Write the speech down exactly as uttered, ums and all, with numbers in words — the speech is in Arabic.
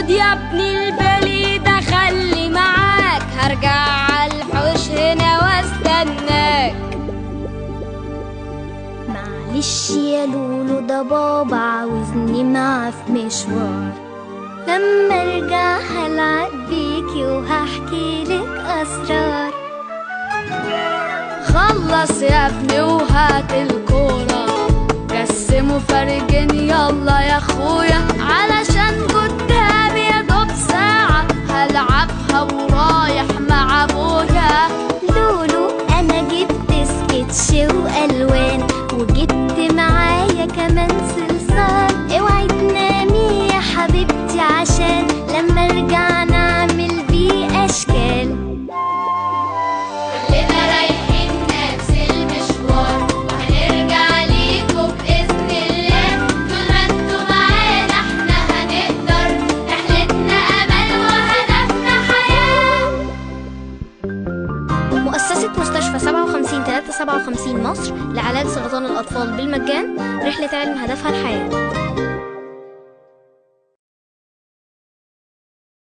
خد يا ابني البلي ده خلي معاك، هرجع عالحوش هنا واستناك. معلش يا لولو ده بابا عاوزني معاه في مشوار، لما ارجع هلعب بيكي وهحكي لك اسرار. خلص يا ابني وهات الكورة، رسم وفرجني يلا يا اخويا، علشان قدامي يا دوب ساعة هلعبها ورايح مع ابويا. لولو انا جبت سكتش والوان، وجبت معايا كمان صلصال. اوعي تنامي يا حبيبتي عشان لما ارجع نعمل بيه اشكال. كلنا رايحين نفس المشوار، وهنرجع ليكوا بإذن الله. طول ما انتوا معانا احنا هنقدر، رحلتنا أمل وهدفنا حياة. مؤسسة مستشفى سبعة وخمسين تلاتة سبعة وخمسين مصر لعلاج سرطان الأطفال بالمجان، رحلة علم هدفها الحياة.